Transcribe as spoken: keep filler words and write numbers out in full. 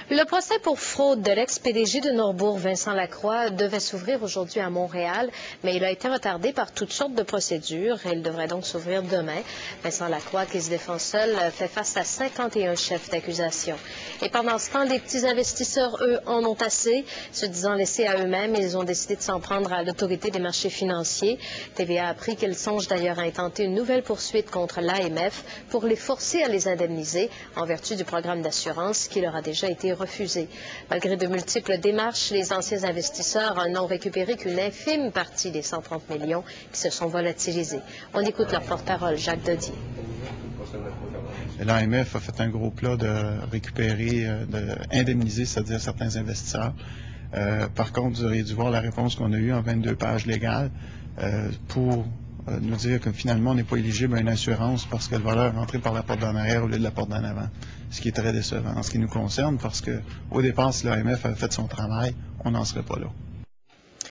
Le procès pour fraude de l'ex-P D G de Norbourg, Vincent Lacroix, devait s'ouvrir aujourd'hui à Montréal, mais il a été retardé par toutes sortes de procédures et il devrait donc s'ouvrir demain. Vincent Lacroix, qui se défend seul, fait face à cinquante et un chefs d'accusation. Et pendant ce temps, les petits investisseurs, eux, en ont assez. Se disant laissés à eux-mêmes, ils ont décidé de s'en prendre à l'autorité des marchés financiers. T V A a appris qu'elle songe d'ailleurs à intenter une nouvelle poursuite contre l'A M F pour les forcer à les indemniser en vertu du programme d'assurance qui leur a déjà été refusé. Malgré de multiples démarches, les anciens investisseurs n'ont récupéré qu'une infime partie des cent trente millions qui se sont volatilisés. On écoute leur porte-parole, Jacques Dodier. L'A M F a fait un gros plat de récupérer, d'indemniser, c'est-à-dire certains investisseurs. Euh, par contre, vous auriez dû voir la réponse qu'on a eue en vingt-deux pages légales euh, pour euh, nous dire que finalement, on n'est pas éligible à une assurance parce que le voleur est rentré par la porte d'en arrière au lieu de la porte d'en avant. Ce qui est très décevant en ce qui nous concerne parce qu'au départ, si l'A M F avait fait son travail, on n'en serait pas là.